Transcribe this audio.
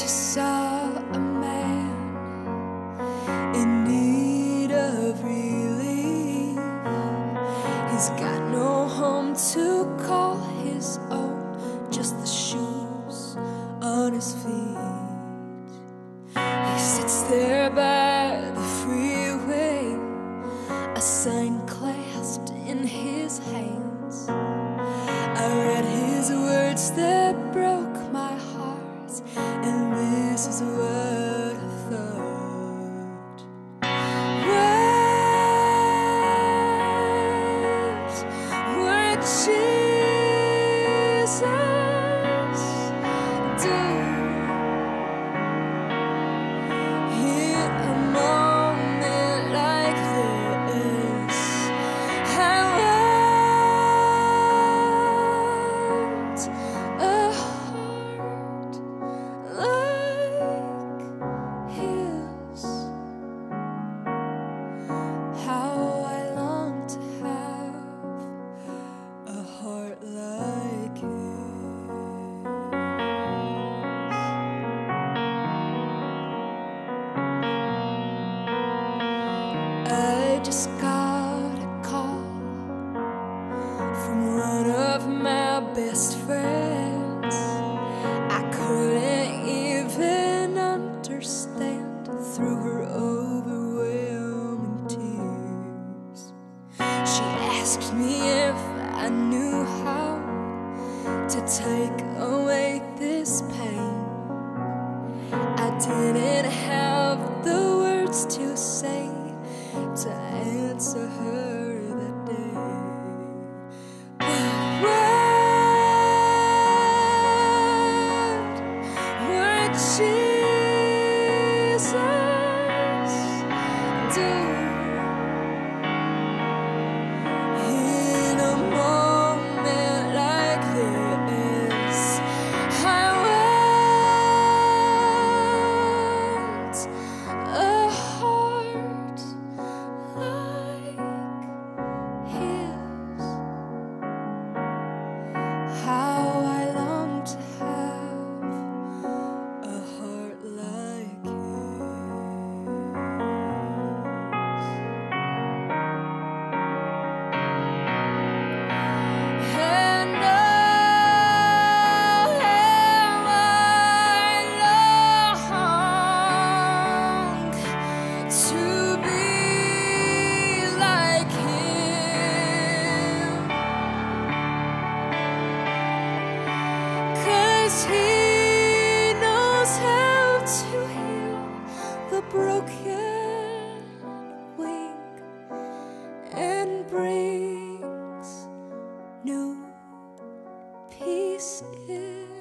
just saw a man in need of relief. He's got no home to call his own, just the shoes on his feet. He sits there by the freeway, a sign clasped in his hands. I read his words that broke my heart, and this is what I thought. What Jesus do in a moment like this? I want a heart like his. How I long to have a heart like his. I just got a call from one of my best friends. I couldn't even understand through her overwhelming tears. She asked me if I knew how to take away this pain. I didn't have the words to say to answer her that day. What Jesus do in a moment like this? I want a heart like his. How I long to have a heart like his. And oh, how I long to be like him, 'cause he knows how to heal the broken wing and brings new peace in